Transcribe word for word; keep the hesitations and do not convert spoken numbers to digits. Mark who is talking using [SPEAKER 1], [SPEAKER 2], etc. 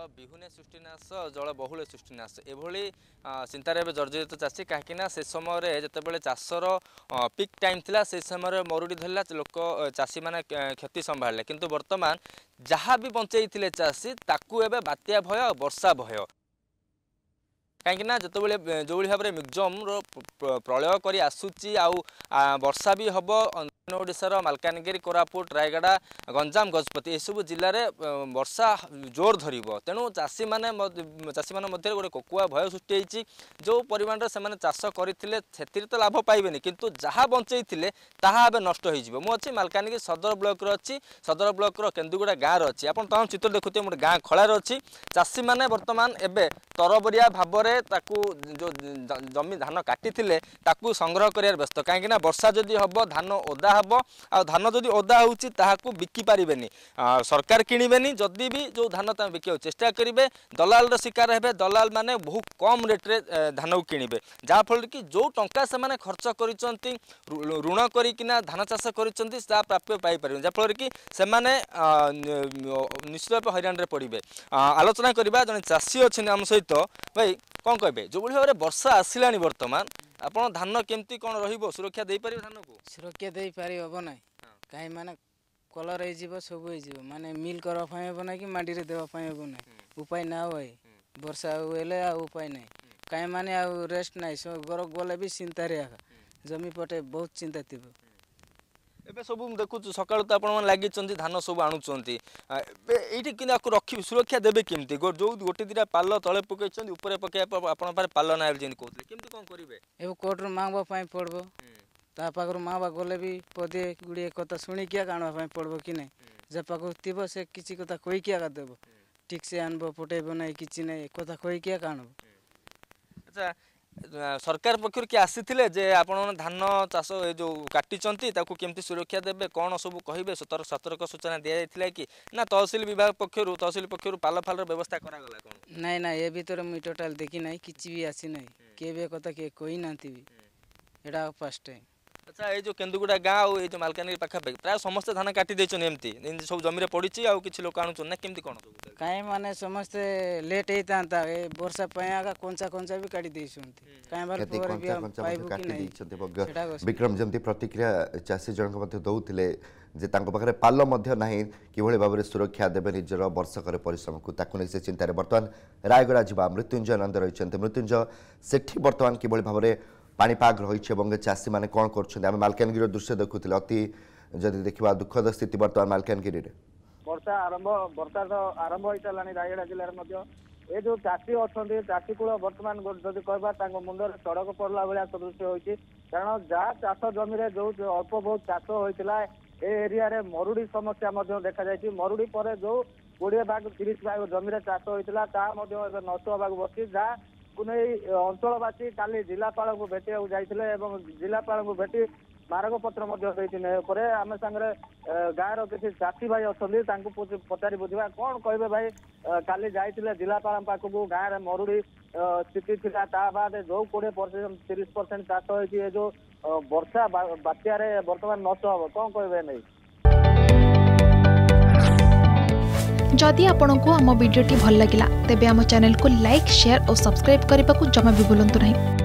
[SPEAKER 1] विहुने सृष्टिनाश जल बहुले सृष्टिनाश एभली चिंतार जर्जरित चाषी कहीं से समय जितेबाला चाषर पिक टाइम थिला से समय मरुड़ी धरला लोक चाषी मैंने क्षति संभाले किंतु वर्तमान जहाँ भी बंचई चाषी ताकू एबे बात्या भय वर्षा भय कहीं जिते जो भाव में मिक्जम प्रलय कर आसूची आउ वर्षा भी हम ओडार मालकानगिरी कोरापुट रायगड़ा गंजाम गजपति यू जिले में वर्षा जोर धर तेणु चाषी मैंने चाषी मान मध्य गोटे कोकुआ भय सृष्टि जो परिमाण से चाष करते तो लाभ पाइबे किंतु जहाँ बंचई ताहा नष्ट हो मुझे मालकानगिरी सदर ब्लॉक अच्छी सदर ब्लॉक केन्दुगुड़ा गाँव अच्छी आप तम चित्र देखुए गोटे गाँ खलार अच्छी चाषी मैंने बर्तमान एवं तरबरिया भाव में ताकू जो जमी धान काटी ताकू संग्रह कर व्यस्त कहीं वर्षा जदि हम धान ओदा हम आ धान जदि ओदा हो बिकी पारे सरकार किणवेनि जदि भी जो धान बिक चेष्टा करेंगे दलाल शिकार हे दलाल माने बहुत कम रेट्रे धान को किणवे जहाँफल कि जो टंका से खर्च कर ऋण करना धान चाष कर प्राप्य पाइपर जहाँफल कि निश्चित भाव हईराण पड़े आलोचना करवा जन चाषी अच्छे आम सहित भाई कौन कहे जो भाव में वर्षा आसला बर्तमान आपन धान केमती कौन रहिबो सुरक्षा दे पारिबो धान को
[SPEAKER 2] सुरक्षा दे पारि हबो नै काहे माने कलर हे जीवो सब हे जीवो माने मिल करबा पय हबो नै कि माटी रे देबा पय हबो नै उपाय ना होय वर्षा होले आ उपाय नै काहे माने आ रेस्ट नै सो गर गले भी चिंता रे जमी पटे बहुत चिंता थिबो
[SPEAKER 1] एबे सब देखु सकाळ तो आपण लागि चंदी धान सब आणुचंती एठी कि रखी सुरक्षा देबे केमती जो गोटे दिरा पाल तळे पकै चंदी ऊपर पकै आपण पारे पाल ना जेन कहतले केमती कोन करिवे
[SPEAKER 2] एबो कोर्ट रो मांगबा पय पड़बो ता पाकर मांगबा गले भी पदे गुडी कथा सुनी किया काणवा पय पड़बो कि नै जे पाको तिबो से किछि कथा कोइ किया का देबो ठीक से आनबो पटेबो नै किछि नै कथा कोइ किया काणबो
[SPEAKER 1] अच्छा सरकार पक्षर किए आसी जे आपण धान चाष जो काटी केमती सुरक्षा देबे कौन सब कहे सतर्क सूचना दि जाइए कि ना तहसिल विभाग पक्षर तहसिल पक्षर पाल फाल व्यवस्था करागला कौन
[SPEAKER 2] नाई ना ये भीतर मुझे टोटाल देखी ना किसी भी आसी ना किए कथा किए कही ना एटा फर्स्ट टाइम
[SPEAKER 1] अच्छा ये जो केन्दुगुड़ा गाँव ये जो मालकानगिरी पाखापाखि प्राय समस्त धान काटी देछन एमती सब जमी रे पड़ी आ किछि लोक आणुचन ना केमती कोन सब
[SPEAKER 2] काहे माने समस्त लेट हेतांता ए वर्षा पयागा कोनचा कोनचा भी काटी देछंती काहे बार पर भी पाइबो कि नै
[SPEAKER 3] विक्रम जमती प्रतिक्रिया चासी जनक मध्ये दउथिले जे तांको पाखरे पाल मध्ये नाही किभଳି भाबरे सुरक्षा देबे निजर वर्षकर परिश्रम को ताकु नै से चिंता रे वर्तमान रायगड़ा जिबा मृत्युंजय नंद रहिचंते मृत्युंजय सेठी वर्तमान किभଳି भाबरे पानीपाग रही चाषी मैंने कौन कर मालकानगिरी दृश्य देखुले अति जदि देखा दुखद स्थिति बर्तमान मालकानगिरी
[SPEAKER 4] वर्षा आरंभ वर्षा तो आरंभ हो सारा रायगड़ा जिले में ये जो चाषी अच्छा चाषी कूल बर्तमान जब कह मुंडे सड़क पड़ला भाया सदृश्य होती कारण जहाँ चाष जमी जो अल्प बहुत चाष होता ए एरिया रे मरुड़ी समस्या देखा जाए मरुड़ी पर जो कोड़े भाग तीस भाग जमी चाष होता नष्ट होगा बस जहाँ अंचलवासी काली जिलापाल को भेटा जाते जिलापाल को भेटी स्मारकपत्र आम सांगे गाँव किसी चाषी भाई अच्छा पचारि बुझा कौन कहे भाई काली जाते जिलापाल पाखक गाँव में मरुड़ी स्थिति थी बाद जो कोड़े परसेंट तीस परसेंट चाष हो जो वर्षा बात्यार बर्तमान नष्ट हम कौन कहे नहीं
[SPEAKER 5] जदि आपंक आम भिडी भल लगा तेब आम चैनल को लाइक शेयर और सब्सक्राइब करने को जमा भी भूलु नहीं।